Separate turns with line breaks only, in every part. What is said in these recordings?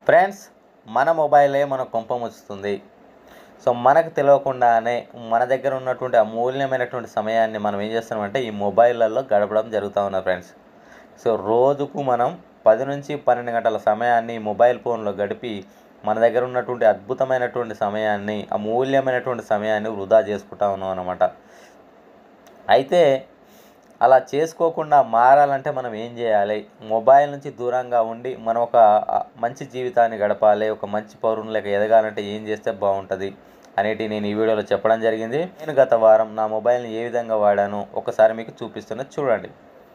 Friends, మన మొబైలే మన కొంప ముచ్చుతుంది. సో మనకు తెలియకుండానే మన దగ్గర ఉన్నటువంటి అమూల్యమైనటువంటి సమయాన్ని మనం ఏం చేస్తున్నామంటే ఈ మొబైల్లలో గడపడం జరుగుతూ ఉన్నది ఫ్రెండ్స్. సో రోజుకు మనం 10 నుంచి 12 గంటల సమయాన్ని మొబైల్ ఫోన్లో గడిపి మన దగ్గర ఉన్నటువంటి అద్భుతమైనటువంటి సమయాన్ని, అమూల్యమైనటువంటి సమయాన్ని వృధా చేసుకుంటా ఉన్నాం అన్నమాట. అయితే అలా చేసుకోకుండా మారాలంటే మనం ఏం చేయాలి? మొబైల్ నుంచి దూరంగా ఉండి మనం ఒక మంచి జీవితాన్ని గడపాలి, ఒక మంచి పౌరునిలాగా ఎదగాలంటే ఏం చేస్తే బాగుంటుంది అనేటివి నేను ఈ వీడియోలో చెప్పడం జరిగింది. నేను గత వారం నా మొబైల్ని ఏ విధంగా వాడానో ఒకసారి మీకు చూపిస్తున్నది చూడండి.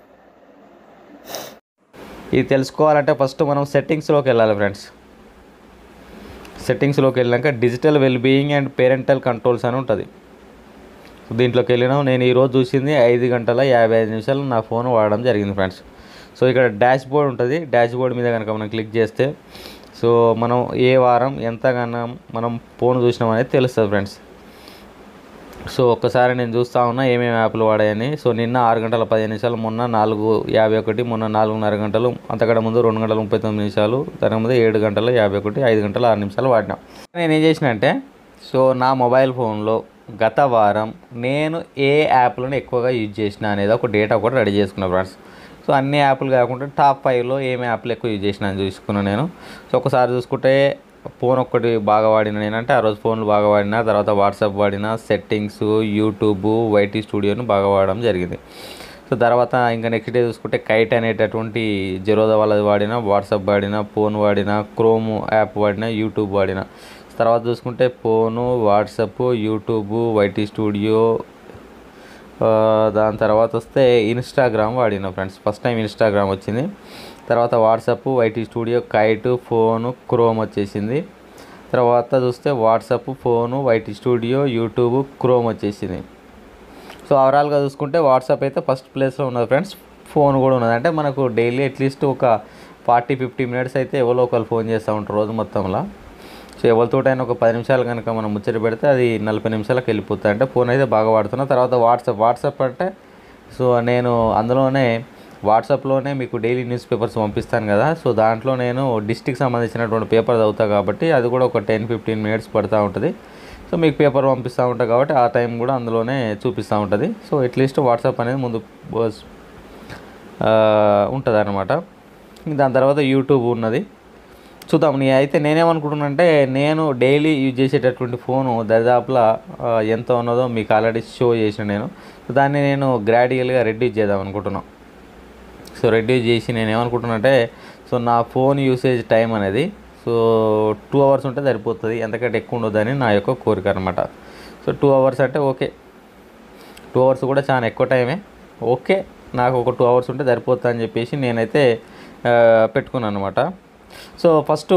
ఇది తెలుసుకోవాలంటే ఫస్ట్ మనం సెట్టింగ్స్లోకి వెళ్ళాలి ఫ్రెండ్స్. సెట్టింగ్స్లోకి వెళ్ళాక digital wellbeing and parental controls అని ఉంటుంది. దీంట్లోకి వెళ్ళినాం. నేను ఈరోజు చూసింది 5 గంటల 55 నిమిషాలు నా ఫోన్ వాడడం జరిగింది ఫ్రెండ్స్. సో ఇక్కడ డాష్ బోర్డ్ ఉంటుంది. డాష్ బోర్డ్ మీద కనుక మనం క్లిక్ చేస్తే సో మనం ఏ వారం ఎంతగానో మనం ఫోన్ చూసినాం అనేది తెలుస్తుంది ఫ్రెండ్స్. సో ఒక్కసారి నేను చూస్తూ ఉన్నా ఏమేమి యాప్లు వాడాయని. సో నిన్న 6 గంటల 15 నిమిషాలు, మొన్న 4:51, మొన్న 4:30 గంటలు, అంతకంటే ముందు 2 గంటల 39 నిమిషాలు, దాని ముందు 7 గంటల 51, 5 గంటల 6 నిమిషాలు వాడినా. నేను ఏం చేసిన అంటే సో నా మొబైల్ ఫోన్లో గత వారం నేను ఏ యాప్లను ఎక్కువగా యూజ్ చేసిన అనేది ఒక డేటా కూడా రెడీ చేసుకున్నాను ఫ్రెండ్స్. సో అన్ని యాప్లు కాకుండా టాప్ 5లో ఏమి యాప్లు ఎక్కువ యూజ్ చేసిన అని చూసుకున్నాను నేను. సో ఒకసారి చూసుకుంటే ఫోన్ ఒక్కటి బాగా వాడిన నేనంటే ఆ రోజు ఫోన్లు బాగా వాడిన, తర్వాత వాట్సాప్ వాడిన, సెట్టింగ్స్, యూట్యూబ్, వైటీ స్టూడియోను బాగా వాడడం జరిగింది. సో తర్వాత ఇంకా నెక్స్ట్ డే చూసుకుంటే కైట్ అనేటటువంటి జెరోదా వాళ్ళది వాడిన, వాట్సాప్ వాడిన, ఫోన్ వాడిన, క్రోమ్ యాప్ వాడిన, యూట్యూబ్ వాడిన. తర్వాత చూసుకుంటే phone, WhatsApp, YouTube, YT Studio, దాని తర్వాత వస్తే ఇన్స్టాగ్రామ్ వాడిన ఫ్రెండ్స్. ఫస్ట్ టైం ఇన్స్టాగ్రామ్ వచ్చింది. తర్వాత WhatsApp, YT Studio, Kite, phone, Chrome వచ్చేసింది. తర్వాత చూస్తే WhatsApp, phone, YT Studio, YouTube, Chrome వచ్చేసింది. సో ఓవరాల్గా చూసుకుంటే వాట్సాప్ అయితే ఫస్ట్ ప్లేస్లో ఉన్నది ఫ్రెండ్స్. ఫోన్ కూడా ఉన్నది. అంటే మనకు డైలీ అట్లీస్ట్ ఒక 40-50 మినిట్స్ అయితే ఎవరో ఒకరు ఫోన్ చేస్తూ ఉంటారు రోజు మొత్తంలో. సో ఎవరితోటైనా ఒక 10 నిమిషాలు కనుక మనం ముచ్చట పెడితే అది 40 నిమిషాలకు వెళ్ళిపోతుంది. అంటే ఫోన్ అయితే బాగా వాడుతున్నా. తర్వాత వాట్సాప్ అంటే సో నేను అందులోనే వాట్సాప్లోనే మీకు డైలీ న్యూస్ పేపర్స్ పంపిస్తాను కదా. సో దాంట్లో నేను డిస్ట్రిక్ట్ సంబంధించినటువంటి పేపర్ చదువుతా కాబట్టి అది కూడా ఒక 10-15 మినిట్స్ పడుతూ ఉంటుంది. సో మీకు పేపర్ పంపిస్తూ ఉంటాను కాబట్టి ఆ టైం కూడా అందులోనే చూపిస్తూ ఉంటుంది. సో అట్లీస్ట్ వాట్సాప్ అనేది ముందు ఉంటుంది అన్నమాట. దాని తర్వాత యూట్యూబ్ ఉన్నది. చూద్దాం. అయితే నేనేమనుకుంటున్నానంటే నేను డైలీ యూజ్ చేసేటటువంటి ఫోను దరిదాపులా ఎంత ఉన్నదో మీకు ఆల్రెడీ షో చేసిన నేను. దాన్ని నేను గ్రాడ్యువల్గా రెడ్యూస్ చేద్దాం అనుకుంటున్నాను. సో రెడ్యూస్ చేసి నేను ఏమనుకుంటున్నానంటే సో నా ఫోన్ యూసేజ్ టైం అనేది సో 2 అవర్స్ ఉంటే సరిపోతుంది, ఎంతకంటే ఎక్కువ ఉండొద్దని నా యొక్క కోరిక అనమాట. సో 2 అవర్స్ అంటే ఓకే, 2 అవర్స్ కూడా చాలా ఎక్కువ టైమే. ఓకే, నాకు ఒక 2 అవర్స్ ఉంటే సరిపోతుంది అని చెప్పేసి నేనైతే పెట్టుకున్నాను అనమాట. సో ఫస్ట్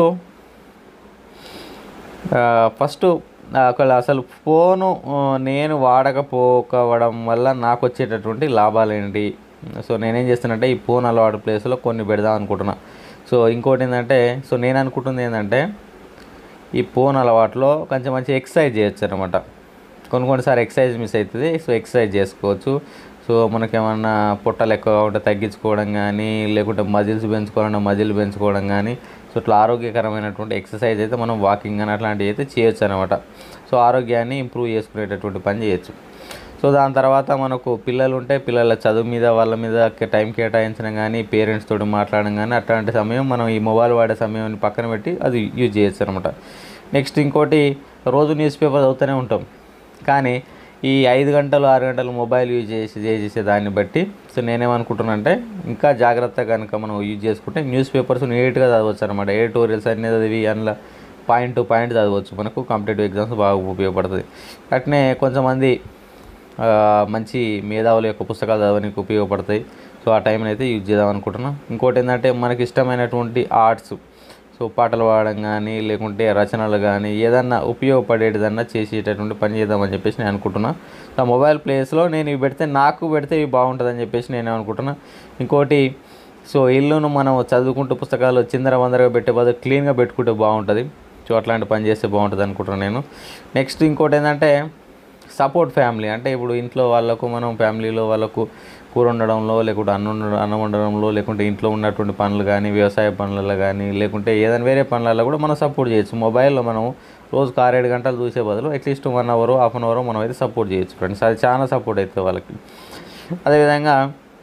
అసలు ఫోను నేను వాడకపోవడం వల్ల నాకు వచ్చేటటువంటి లాభాలు ఏంటి? సో నేనేం చేస్తానంటే ఈ ఫోన్ అలవాటు ప్లేస్లో కొన్ని పెడదాం అనుకుంటున్నా. సో ఇంకోటి ఏంటంటే సో నేను అనుకుంటుంది ఏంటంటే ఈ ఫోన్ అలవాటులో కొంచెం మంచి ఎక్సర్సైజ్ చేయొచ్చు అనమాట. కొన్నిసార్లు ఎక్సర్సైజ్ మిస్ అవుతుంది. సో ఎక్సర్సైజ్ చేసుకోవచ్చు. సో మనకేమన్నా పొట్టలు ఎక్కువగా ఉంటే తగ్గించుకోవడం కానీ, లేకుంటే మజిల్స్ పెంచుకోవాలన్నా మజిల్ పెంచుకోవడం కానీ, సో ఇట్లా ఆరోగ్యకరమైనటువంటి ఎక్సర్సైజ్ అయితే మనం వాకింగ్ అని అట్లాంటివి అయితే చేయొచ్చు అనమాట. సో ఆరోగ్యాన్ని ఇంప్రూవ్ చేసుకునేటటువంటి పని చేయొచ్చు. సో దాని తర్వాత మనకు పిల్లలు ఉంటే పిల్లల చదువు మీద వాళ్ళ మీద టైం కేటాయించడం కానీ, పేరెంట్స్ తోటి మాట్లాడడం కానీ అట్లాంటి సమయం మనం ఈ మొబైల్ వాడే సమయాన్ని పక్కన పెట్టి అది యూజ్ చేయొచ్చు అనమాట. నెక్స్ట్ ఇంకోటి, రోజు న్యూస్ పేపర్ చదువుతూనే ఉంటాం కానీ ఈ 5 గంటలు 6 గంటలు మొబైల్ యూజ్ చేసే దాన్ని బట్టి సో నేనేమనుకుంటున్నా అంటే ఇంకా జాగ్రత్తగా కనుక మనం యూజ్ చేసుకుంటే న్యూస్ పేపర్స్ నీట్గా చదవచ్చు అనమాట. ఎడిటోరియల్స్ అన్నీ చదివి అందులో పాయింట్ టు పాయింట్ చదవచ్చు. మనకు కాంపిటేటివ్ ఎగ్జామ్స్ బాగా ఉపయోగపడుతుంది. అట్నే కొంతమంది మంచి మేధావుల యొక్క పుస్తకాలు చదవడానికి ఉపయోగపడతాయి. సో ఆ టైంని అయితే యూజ్ చేద్దాం అనుకుంటున్నాను. ఇంకోటి ఏంటంటే మనకి ఇష్టమైనటువంటి ఆర్ట్స్, సో పాటలు పాడడం కానీ, లేకుంటే రచనలు కానీ, ఏదన్నా ఉపయోగపడేదన్నా చేసేటటువంటి పని చేద్దామని చెప్పేసి నేను అనుకుంటున్నా. ఆ మొబైల్ ప్లేస్లో నేను ఇవి పెడితే ఇవి బాగుంటుందని చెప్పేసి నేను అనుకుంటున్నా. ఇంకోటి సో ఇల్లును మనం చదువుకుంటూ పుస్తకాలు చిందరవందరగా పెట్టే బదులు క్లీన్గా పెట్టుకుంటే బాగుంటుంది. సో అట్లాంటి పని చేస్తే బాగుంటుంది అనుకుంటున్నాను నేను. నెక్స్ట్ ఇంకోటి ఏంటంటే సపోర్ట్ ఫ్యామిలీ. అంటే ఇప్పుడు ఇంట్లో వాళ్ళకు మనం ఫ్యామిలీలో వాళ్ళకు కూర వండడంలో, లేకుంటే అన్నం వండడంలో, లేకుంటే ఇంట్లో ఉన్నటువంటి పనులు కానీ, వ్యవసాయ పనులలో కానీ, లేకుంటే ఏదైనా వేరే పనులలో కూడా మనం సపోర్ట్ చేయొచ్చు. మొబైల్లో మనం రోజుకు 6-7 గంటలు చూసే బదులు at least 1 hour, half an hour మనం అయితే సపోర్ట్ చేయొచ్చు ఫ్రెండ్స్. అది చాలా సపోర్ట్ అవుతుంది వాళ్ళకి. అదేవిధంగా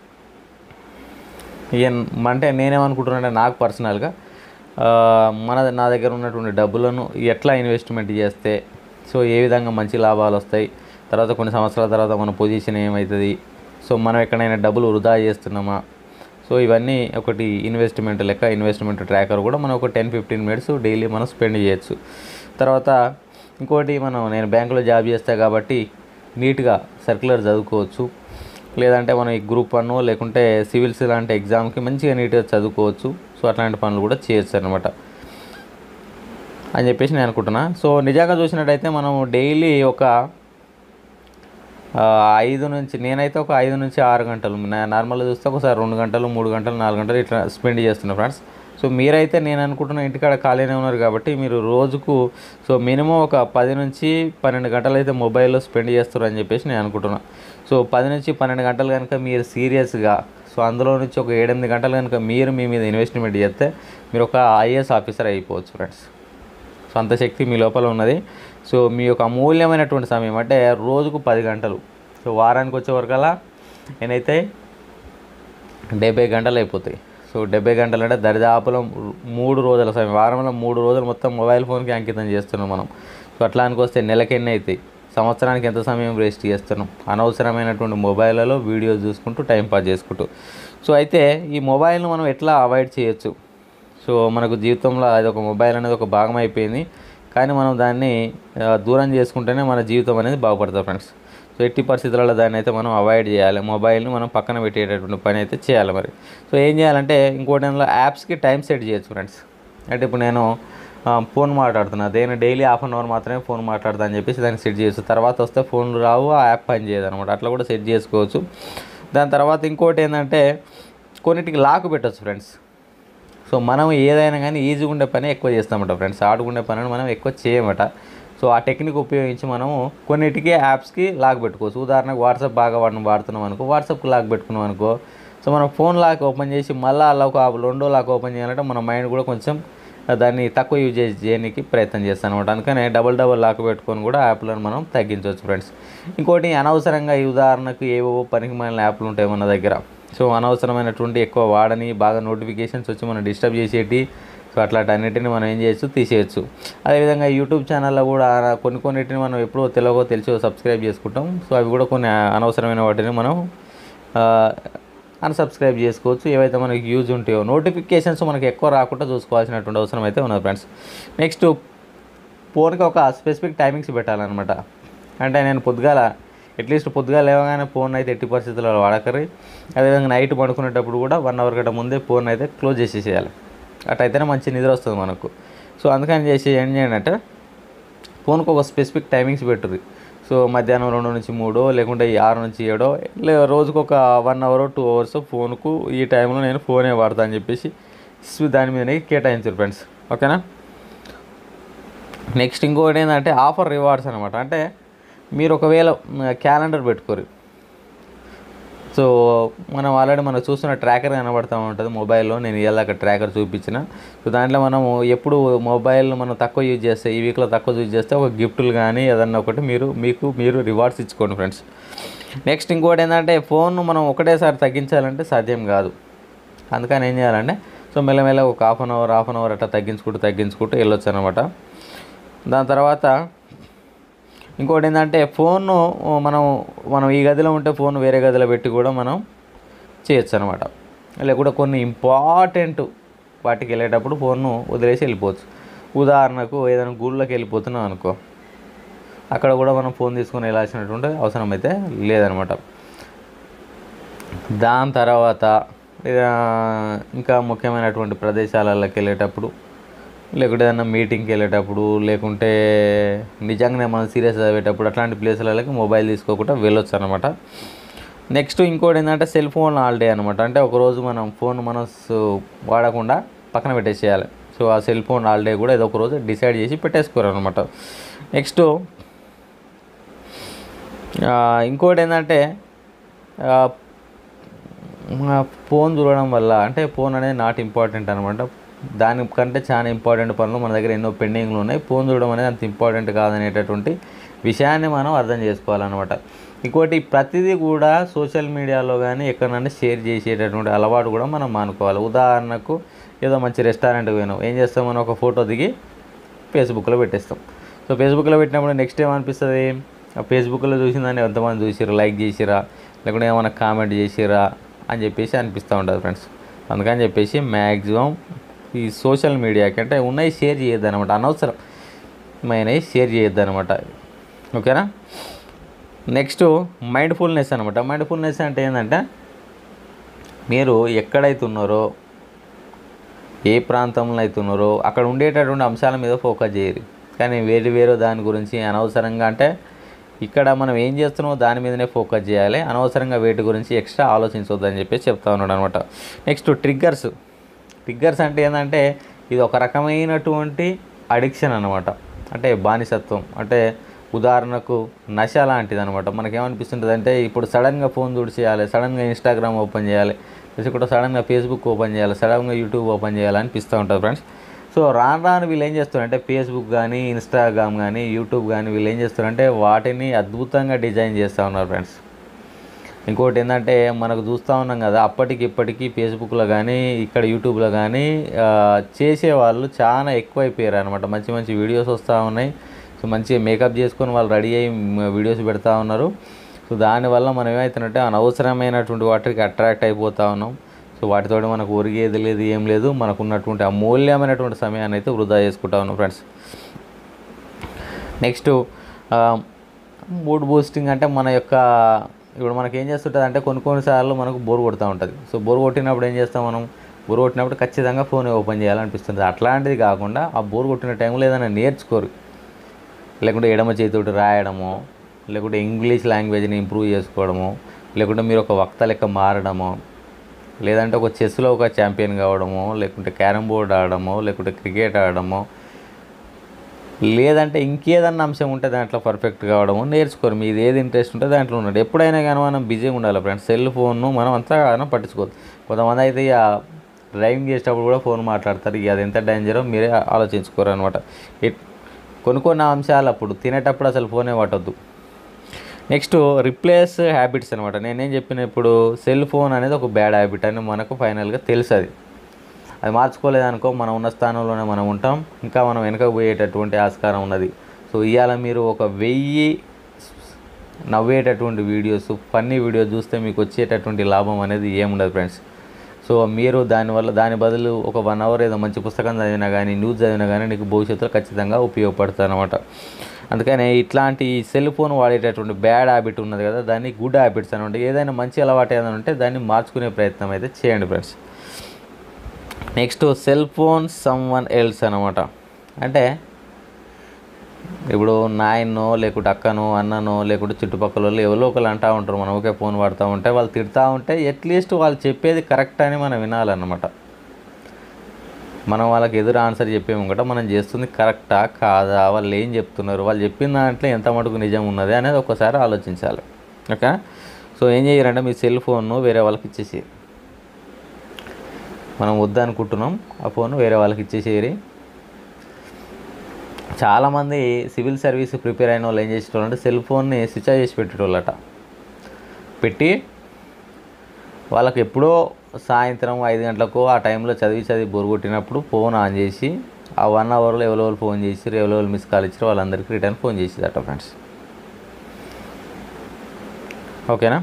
అంటే నేనేమనుకుంటున్నానంటే, నాకు పర్సనల్గా నా దగ్గర ఉన్నటువంటి డబ్బులను ఎట్లా ఇన్వెస్ట్మెంట్ చేస్తే సో ఏ విధంగా మంచి లాభాలు వస్తాయి, తర్వాత కొన్ని సంవత్సరాల తర్వాత మన పొజిషన్ ఏమవుతుంది, సో మనం ఎక్కడైనా డబ్బులు వృధా చేస్తున్నామా, సో ఇవన్నీ ఒకటి ఇన్వెస్ట్మెంట్ లెక్క, ఇన్వెస్ట్మెంట్ ట్రాకర్ కూడా మనం ఒక 10-15 మినిట్స్ డైలీ మనం స్పెండ్ చేయొచ్చు. తర్వాత ఇంకోటి, నేను బ్యాంకులో జాబ్ చేస్తా కాబట్టి నీట్గా సర్క్యులర్ చదువుకోవచ్చు. లేదంటే మనం ఈ గ్రూప్ 1 లేకుంటే సివిల్స్ లాంటి ఎగ్జామ్కి మంచిగా నీట్గా చదువుకోవచ్చు. సో అట్లాంటి పనులు కూడా చేయొచ్చు అనమాట అని చెప్పేసి నేను అనుకుంటున్నా. సో నిజంగా చూసినట్టయితే మనం డైలీ ఒక 5 నుంచి 6 గంటలు, నార్మల్గా చూస్తే ఒకసారి 2 గంటలు, 3 గంటలు, 4 గంటలు ఇట్లా స్పెండ్ చేస్తున్నా ఫ్రెండ్స్. సో మీరైతే నేను అనుకుంటున్నా ఇంటికాడ ఖాళీనే ఉన్నారు కాబట్టి మీరు రోజుకు సో మినిమం ఒక 10 నుంచి 12 గంటలు అయితే మొబైల్లో స్పెండ్ చేస్తారు అని చెప్పేసి నేను అనుకుంటున్నా. సో 10 నుంచి 12 గంటలు కనుక మీరు సీరియస్గా, సో అందులో నుంచి ఒక 7-8 గంటలు కనుక మీరు మీ మీద ఇన్వెస్ట్మెంట్ చేస్తే మీరు ఒక ఐఏఎస్ ఆఫీసర్ అయిపోవచ్చు ఫ్రెండ్స్. సో అంత శక్తి మీ లోపల ఉన్నది. సో మీ యొక్క అమూల్యమైనటువంటి సమయం అంటే రోజుకు 10 గంటలు, సో వారానికి వచ్చే వరకల్లా నేనైతే 70 గంటలు అయిపోతాయి. సో 70 గంటలు అంటే దరిదాపులో 3 రోజుల సమయం, వారంలో 3 రోజులు మొత్తం మొబైల్ ఫోన్కి అంకితం చేస్తున్నాం మనం. సో అట్లా అనుకొస్తే నెలకి ఎన్ని అవుతాయి, సంవత్సరానికి ఎంత సమయం వేస్ట్ చేస్తున్నాం అనవసరమైనటువంటి మొబైల్లో వీడియోస్ చూసుకుంటూ టైంపాస్ చేసుకుంటూ. సో అయితే ఈ మొబైల్ను మనం ఎట్లా అవాయిడ్ చేయొచ్చు, సో మనకు జీవితంలో అది ఒక మొబైల్ అనేది ఒక భాగం అయిపోయింది, కానీ మనం దాన్ని దూరం చేసుకుంటేనే మన జీవితం అనేది బాగుపడుతుంది ఫ్రెండ్స్. సో ఎట్టి పరిస్థితులలో దాన్ని అయితే మనం అవాయిడ్ చేయాలి, మొబైల్ని మనం పక్కన పెట్టేటటువంటి పని అయితే చేయాలి మరి. సో ఏం చేయాలంటే ఇంకోటి యాప్స్కి టైం సెట్ చేయొచ్చు ఫ్రెండ్స్. అంటే ఇప్పుడు నేను ఫోన్ మాట్లాడుతున్నా, నేను డైలీ హాఫ్ అన్ అవర్ మాత్రమే ఫోన్ మాట్లాడతా అని చెప్పేసి దాన్ని సెట్ చేయొచ్చు. తర్వాత వస్తే ఫోన్లు రావు, ఆ యాప్ పని చేయదు అనమాట. అట్లా కూడా సెట్ చేసుకోవచ్చు. దాని తర్వాత ఇంకోటి ఏంటంటే కొన్నిటికి లాక్ పెట్టచ్చు ఫ్రెండ్స్. సో మనం ఏదైనా కానీ ఈజీగా ఉండే పని ఎక్కువ చేస్తామట ఫ్రెండ్స్, ఆడుకునే పనిని మనం ఎక్కువ చేయమట. సో ఆ టెక్నిక్ ఉపయోగించి మనము కొన్నిటికి యాప్స్కి లాక్ పెట్టుకోవచ్చు. ఉదాహరణకు వాట్సాప్ బాగా వాడుతున్నాం అనుకో, వాట్సాప్కి లాక్ పెట్టుకున్నాం అనుకో, సో మనం ఫోన్ లాక్ ఓపెన్ చేసి మళ్ళీ అలా ఒక 2 లాక్ ఓపెన్ చేయాలంటే మన మైండ్ కూడా కొంచెం దాన్ని తక్కువ యూజ్ చేయడానికి ప్రయత్నం చేస్తాను అనమాట. అందుకనే డబల్ లాక్ పెట్టుకొని కూడా యాప్లను మనం తగ్గించవచ్చు ఫ్రెండ్స్. ఇంకోటి అనవసరంగా ఈ ఉదాహరణకు ఏవో పనికి మాలిన యాప్లు ఉంటాయి మన దగ్గర. సో అనవసరమైనటువంటి ఎక్కువ వాడని, బాగా నోటిఫికేషన్స్ వచ్చి మనం డిస్టర్బ్ చేసేటి, సో అట్లాంటిన్నిటిని మనం ఏం చేయొచ్చు, తీసేయచ్చు. అదేవిధంగా యూట్యూబ్ ఛానల్లో కూడా కొన్నిటిని మనం ఎప్పుడో తెలిసో సబ్స్క్రైబ్ చేసుకుంటాం. సో అవి కూడా కొన్ని అనవసరమైన వాటిని మనం అన్సబ్స్క్రైబ్ చేసుకోవచ్చు. ఏవైతే మనకి యూజ్ ఉంటాయో నోటిఫికేషన్స్ మనకి ఎక్కువ రాకుండా చూసుకోవాల్సినటువంటి అవసరం అయితే ఉన్నది ఫ్రెండ్స్. నెక్స్ట్ ఫోన్కి ఒక స్పెసిఫిక్ టైమింగ్స్ పెట్టాలన్నమాట. అంటే నేను అట్లీస్ట్ పొద్దుగాల లేవగానే ఫోన్ అయితే ఎట్టి పరిస్థితుల్లో వాడకరి. అదేవిధంగా నైట్ పడుకునేటప్పుడు కూడా 1 అవర్ గంట ముందే ఫోన్ అయితే క్లోజ్ చేసేసేయాలి. అటైతేనే మంచి నిద్ర వస్తుంది మనకు. సో అందుకని ఏం చేయండి అంటే ఫోన్కి ఒక స్పెసిఫిక్ టైమింగ్స్ పెట్టుర్రి. సో మధ్యాహ్నం 2 నుంచి 3 లేకుంటే 6 నుంచి 7 రోజుకు ఒక 1 అవర్ 2 అవర్స్ ఫోన్కు ఈ టైంలో నేను ఫోనే వాడతా అని చెప్పేసి దాని మీదనే కేటాయించారు ఫ్రెండ్స్. ఓకేనా. నెక్స్ట్ ఇంకోటి ఏంటంటే ఆఫర్ రివార్డ్స్ అనమాట. అంటే మీరు ఒకవేళ క్యాలెండర్ పెట్టుకోరు, సో మనం ఆల్రెడీ మనం చూస్తున్న ట్రాకర్ కనబడుతూ ఉంటుంది మొబైల్లో. నేను ఇలాగ ట్రాకర్ చూపించిన. సో దాంట్లో మనం ఎప్పుడు మొబైల్ మనం తక్కువ యూజ్ చేస్తే, ఈ వీక్లో తక్కువ యూజ్ చేస్తే ఒక గిఫ్ట్లు కానీ ఏదన్నా ఒకటి మీరు రివార్డ్స్ ఇచ్చుకోండి ఫ్రెండ్స్. నెక్స్ట్ ఇంకోటి ఏంటంటే ఫోన్ మనం ఒకటేసారి తగ్గించాలంటే సాధ్యం కాదు. అందుకని ఏం చేయాలంటే సో మెల్లమెల్ల ఒక హాఫ్ అన్ అవర్ అట్లా తగ్గించుకుంటూ వెళ్ళొచ్చు అనమాట. దాని తర్వాత ఇంకోటి ఏంటంటే ఫోన్ను మనం ఈ గదిలో ఉంటే ఫోన్ వేరే గదిలో పెట్టి కూడా మనం చేయొచ్చు అనమాట. లేకుంటే కొన్ని ఇంపార్టెంట్ వాటికి వెళ్ళేటప్పుడు ఫోన్ను వదిలేసి వెళ్ళిపోవచ్చు. ఉదాహరణకు ఏదైనా గుళ్ళకి వెళ్ళిపోతున్నాం అనుకో, అక్కడ కూడా మనం ఫోన్ తీసుకొని వెళ్ళాల్సినటువంటి అవసరం అయితే లేదనమాట. దాని తర్వాత ఇంకా ముఖ్యమైనటువంటి ప్రదేశాలలోకి వెళ్ళేటప్పుడు, లేకుంటే ఏదైనా మీటింగ్కి వెళ్ళేటప్పుడు, లేకుంటే నిజంగానే మనం సీరియస్ చదివేటప్పుడు అట్లాంటి ప్లేసులకి మొబైల్ తీసుకోకుండా వెళ్ళొచ్చు అనమాట. నెక్స్ట్ ఇంకోటి ఏంటంటే సెల్ ఫోన్ హాలిడే అనమాట. అంటే ఒకరోజు మనం ఫోన్ వాడకుండా పక్కన పెట్టేసేయాలి. సో ఆ సెల్ ఫోన్ హాలిడే కూడా ఏదో ఒక రోజు డిసైడ్ చేసి పెట్టేసుకోరు అనమాట. నెక్స్ట్ ఇంకోటి ఏంటంటే ఫోన్ చూడడం వల్ల అంటే ఫోన్ అనేది నాట్ ఇంపార్టెంట్ అనమాట. దానికంటే చాలా ఇంపార్టెంట్ పనులు మన దగ్గర ఎన్నో పెండింగ్లు ఉన్నాయి. ఫోన్ చూడడం అనేది అంత ఇంపార్టెంట్ కాదనేటటువంటి విషయాన్ని మనం అర్థం చేసుకోవాలన్నమాట. ఇంకోటి ప్రతిదీ కూడా సోషల్ మీడియాలో కానీ ఎక్కడైనా షేర్ చేసేటటువంటి అలవాటు కూడా మనం మానుకోవాలి. ఉదాహరణకు ఏదో మంచి రెస్టారెంట్కి పోయినాం, ఏం చేస్తాం, మనం ఒక ఫోటో దిగి ఫేస్బుక్లో పెట్టేస్తాం. సో ఫేస్బుక్లో పెట్టినప్పుడు నెక్స్ట్ ఏమనిపిస్తుంది, ఆ ఫేస్బుక్లో చూసిందని ఎంతమంది చూసిరా, లైక్ చేసిరా, లేకుంటే ఏమైనా కామెంట్ చేసిరా అని చెప్పేసి అనిపిస్తూ ఉంటుంది ఫ్రెండ్స్. అందుకని చెప్పేసి మ్యాక్సిమం ఈ సోషల్ మీడియాకి అంటే ఉన్నాయి షేర్ చేయొద్దు అనమాట, అనవసరమైనవి షేర్ చేయొద్దు అనమాట. ఓకేనా. నెక్స్ట్ మైండ్ఫుల్నెస్ అనమాట. మైండ్ఫుల్నెస్ అంటే ఏంటంటే మీరు ఎక్కడైతే ఉన్నారో, ఏ ప్రాంతంలో అయితే ఉన్నారో అక్కడ ఉండేటటువంటి అంశాల మీద ఫోకస్ చేయరు, కానీ వేరు దాని గురించి అనవసరంగా అంటే ఇక్కడ మనం ఏం చేస్తున్నామో దాని మీదనే ఫోకస్ చేయాలి, అనవసరంగా వేటి గురించి ఎక్స్ట్రా ఆలోచించవద్దని చెప్పేసి చెప్తా ఉన్నాడు అనమాట. నెక్స్ట్ ట్రిగ్గర్స్ అంటే ఏంటంటే ఇది ఒక రకమైనటువంటి అడిక్షన్ అనమాట, అంటే బానిసత్వం. అంటే ఉదాహరణకు నశ లాంటిది అనమాట. మనకేమనిపిస్తుంటుంది అంటే ఇప్పుడు సడన్గా ఫోన్ చేయాలి, సడన్గా ఇన్స్టాగ్రామ్ ఓపెన్ చేయాలి, కూడా సడన్గా ఫేస్బుక్ ఓపెన్ చేయాలి, సడన్గా యూట్యూబ్ ఓపెన్ చేయాలి అనిపిస్తూ ఉంటుంది ఫ్రెండ్స్. సో రాను వీళ్ళు ఏం చేస్తారంటే ఫేస్బుక్ కానీ ఇన్స్టాగ్రామ్ కానీ యూట్యూబ్ కానీ వీళ్ళు ఏం చేస్తారంటే వాటిని అద్భుతంగా డిజైన్ చేస్తూ ఉన్నారు ఫ్రెండ్స్. ఇంకోటి ఏంటంటే మనకు చూస్తూ ఉన్నాం కదా, అప్పటికి ఇప్పటికీ ఫేస్బుక్లో కానీ ఇక్కడ యూట్యూబ్లో కానీ చేసేవాళ్ళు చాలా ఎక్కువైపోయారు అనమాట. మంచి వీడియోస్ వస్తూ ఉన్నాయి. సో మంచిగా మేకప్ చేసుకొని వాళ్ళు రెడీ అయ్యి వీడియోస్ పెడతా ఉన్నారు. సో దానివల్ల మనం ఏమవుతుందంటే అనవసరమైనటువంటి వాటికి అట్రాక్ట్ అయిపోతూ ఉన్నాం. సో వాటితో మనకు ఒరిగేది లేదు, ఏం లేదు, మనకు ఉన్నటువంటి అమూల్యమైనటువంటి సమయాన్ని అయితే వృధా చేసుకుంటా ఉన్నాం ఫ్రెండ్స్. నెక్స్ట్ మూడ్ బూస్టింగ్ అంటే మన యొక్క ఇప్పుడు మనకి ఏం చేస్తుంటుంది అంటే కొన్నిసార్లు మనకు బోర్ కొడుతూ ఉంటుంది. సో బోర్ కొట్టినప్పుడు ఏం చేస్తాం, బోర్ కొట్టినప్పుడు ఖచ్చితంగా ఫోన్ ఓపెన్ చేయాలనిపిస్తుంది. అట్లాంటిది కాకుండా ఆ బోర్ కొట్టిన టైంలో ఏదైనా నేర్చుకోరు, లేకుంటే ఎడమ చేతితోటి రాయడము, లేకుంటే ఇంగ్లీష్ లాంగ్వేజ్ని ఇంప్రూవ్ చేసుకోవడము, లేకుంటే మీరు ఒక వక్త లెక్క మారడము, లేదంటే ఒక చెస్లో ఒక ఛాంపియన్ కావడము, లేకుంటే క్యారమ్ బోర్డ్ ఆడడము, లేకుంటే క్రికెట్ ఆడడము, లేదంటే ఇంకేదన్నా అంశం ఉంటే దాంట్లో పర్ఫెక్ట్ కావడము నేర్చుకోరు. మీది ఏది ఇంట్రెస్ట్ ఉంటే దాంట్లో ఉన్నాడు. ఎప్పుడైనా కానీ మనం బిజీగా ఉండాలి ఫ్రెండ్స్. సెల్ ఫోన్ను మనం అంతగానో పట్టించుకోవద్దు. కొంతమంది అయితే ఇక డ్రైవింగ్ చేసేటప్పుడు కూడా ఫోన్ మాట్లాడతారు. ఇక అది ఎంత డేంజరో మీరే ఆలోచించుకోరు అనమాట. కొన్ని అంశాలు అప్పుడు తినేటప్పుడు అసలు ఫోనే పట్టొద్దు. నెక్స్ట్ రిప్లేస్ హ్యాబిట్స్ అనమాట. నేనేం చెప్పిన ఇప్పుడు సెల్ ఫోన్ అనేది ఒక బ్యాడ్ హ్యాబిట్ అని మనకు ఫైనల్గా తెలుసు. అది మార్చుకోలేదనుకో మనం ఉన్న స్థానంలోనే మనం ఉంటాం, ఇంకా మనం వెనకకు పోయేటటువంటి ఆస్కారం ఉన్నది. సో ఇవాళ మీరు ఒక 1000 నవ్వేటటువంటి వీడియోస్, ఫన్నీ వీడియోస్ చూస్తే మీకు వచ్చేటటువంటి లాభం అనేది ఏముండదు ఫ్రెండ్స్. సో మీరు దాని బదులు ఒక 1 అవర్ ఏదో మంచి పుస్తకం చదివినా కానీ, న్యూస్ చదివినా కానీ నీకు భవిష్యత్తులో ఖచ్చితంగా ఉపయోగపడుతుంది అనమాట. అందుకని ఇట్లాంటి సెల్ ఫోన్ వాడేటటువంటి బ్యాడ్ హ్యాబిట్ ఉన్నది కదా, దాన్ని గుడ్ హ్యాబిట్స్ అనమాట. ఏదైనా మంచి అలవాటు ఏదైనా ఉంటే దాన్ని మార్చుకునే ప్రయత్నం అయితే చేయండి friends. Next cell phone someone else అనమాట. అంటే ఇప్పుడు నాయనో లేకుంటే అక్కనో అన్ననో లేకుంటే చుట్టుపక్కల వాళ్ళు ఎవరో ఒకరు అంటూ ఉంటారు, మనం ఒకే ఫోన్ వాడుతూ ఉంటే వాళ్ళు తిడుతూ ఉంటే అట్లీస్ట్ వాళ్ళు చెప్పేది కరెక్ట్ అని మనం వినాలన్నమాట. మనం వాళ్ళకి ఎదురు ఆన్సర్ చెప్పేము కూడా మనం చేస్తుంది కరెక్టా కాదా, వాళ్ళు ఏం చెప్తున్నారు, వాళ్ళు చెప్పిన దాంట్లో ఎంత మటుకు నిజం ఉన్నది అనేది ఒకసారి ఆలోచించాలి. ఓకే. సో ఏం చేయాలంటే మీ సెల్ ఫోన్ను వేరే వాళ్ళకి ఇచ్చేసి, మనం వద్దనుకుంటున్నాం ఆ ఫోన్ వేరే వాళ్ళకి ఇచ్చేసేరి. చాలామంది సివిల్ సర్వీస్ ప్రిపేర్ అయిన వాళ్ళు ఏం చేసేటోళ్ళంటే సెల్ ఫోన్ని స్విచ్ ఆఫ్ చేసి పెట్టేటోళ్ళట. పెట్టి వాళ్ళకి ఎప్పుడో సాయంత్రం 5 గంటలకు ఆ టైంలో చదివి బోర్ కొట్టినప్పుడు ఫోన్ ఆన్ చేసి ఆ 1 అవర్లో ఎవరెవరు ఫోన్ చేసి ఎవరెవరు మిస్ కాల్ ఇచ్చారు వాళ్ళందరికీ రిటర్న్ ఫోన్ చేసేదట ఫ్రెండ్స్. ఓకేనా.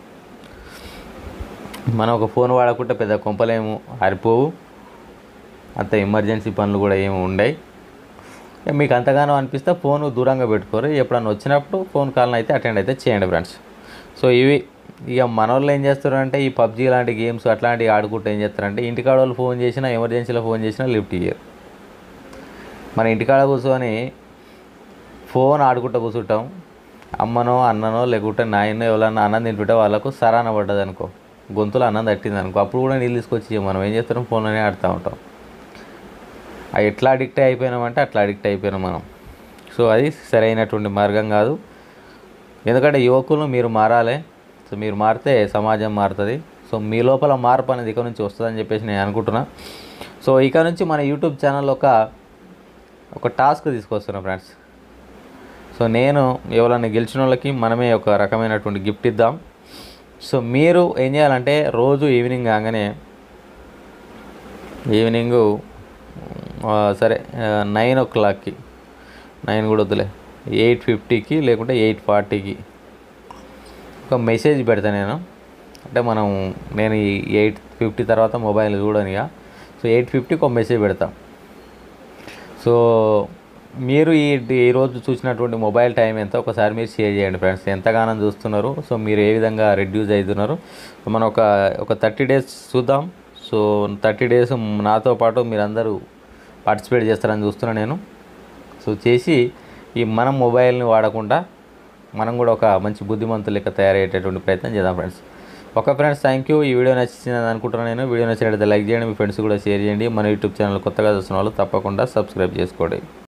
మనం ఒక ఫోన్ వాడకుంటే పెద్ద కొంపలేము ఆరిపోవు, అంత ఎమర్జెన్సీ పనులు కూడా ఏమి ఉండవు. మీకు అంతగానో అనిపిస్తే ఫోన్ దూరంగా పెట్టుకోరు, ఎప్పుడన్నా వచ్చినప్పుడు ఫోన్ కాల్ని అయితే అటెండ్ అయితే చేయండి ఫ్రెండ్స్. సో ఇవి ఇక మన వాళ్ళు ఏం చేస్తారంటే ఈ పబ్జీ లాంటి గేమ్స్ అట్లాంటివి ఆడుకుంటూ ఏం చేస్తారంటే ఇంటికాడ వాళ్ళు ఫోన్ చేసినా, ఎమర్జెన్సీలో ఫోన్ చేసినా లిఫ్ట్ ఇయ్యరు. మన ఇంటికాడ కూర్చొని ఫోన్ ఆడుకుంటూ కూర్చుంటాం, అమ్మనో అన్ననో లేకుంటే నాయనో ఎవరన్నా అన్నం తింటుంటే వాళ్ళకు సరాన పడ్డది అనుకో, గొంతులో అన్నం తట్టింది అనుకో, అప్పుడు కూడా నీళ్ళు తీసుకొచ్చి మనం ఏం చేస్తాం, ఫోన్లోనే ఆడుతూ ఉంటాం. అవి ఎట్లా అడిక్ట్ అయిపోయినామంటే అట్లా అడిక్ట్ అయిపోయినాం మనం. సో అది సరైనటువంటి మార్గం కాదు. ఎందుకంటే యువకులు మీరు మారాలి. సో మీరు మారితే సమాజం మారుతుంది. సో మీ లోపల మార్పు అనేది ఇక నుంచి వస్తుందని చెప్పేసి నేను అనుకుంటున్నా. సో ఇక నుంచి మన యూట్యూబ్ ఛానల్ ఒక టాస్క్ తీసుకొస్తున్నా ఫ్రెండ్స్. సో నేను ఎవరైనా గెలిచిన వాళ్ళకి మనమే ఒక రకమైనటువంటి గిఫ్ట్ ఇద్దాం. సో మీరు ఏం చేయాలంటే రోజు ఈవినింగ్ కాగానే ఈవినింగు సరే 9 o'clockకి 9 కూడా వద్దులే 8:50కి లేకుంటే 8:40కి ఒక మెసేజ్ పెడతా నేను. అంటే నేను ఈ 8:50 తర్వాత మొబైల్ చూడనిగా. సో 8:50కి ఒక మెసేజ్ పెడతా. సో మీరు ఈరోజు చూసినటువంటి మొబైల్ టైం ఎంత ఒకసారి మీరు షేర్ చేయండి ఫ్రెండ్స్. ఎంతగానో చూస్తున్నారు, సో మీరు ఏ విధంగా రెడ్యూస్ అవుతున్నారు. మనం ఒక 30 days చూద్దాం. సో 30 days నాతో పాటు మీరందరూ పార్టిసిపేట్ చేస్తారని చూస్తున్నాను నేను. సో చేసి మనం మొబైల్ని వాడకుండా మనం కూడా ఒక మంచి బుద్ధిమంతులు లెక్క తయారయ్యేటటువంటి ప్రయత్నం చేద్దాం ఫ్రెండ్స్. Friends, thank you. ఈ వీడియో నచ్చిందని అనుకుంటున్నాను నేను. వీడియో నచ్చినట్లయితే లైక్ చేయండి, మీ ఫ్రెండ్స్ కూడా షేర్ చేయండి. మన యూట్యూబ్ ఛానల్ కొత్తగా చూస్తున్న వాళ్ళు తప్పకుండా సబ్స్క్రైబ్ చేసుకోండి.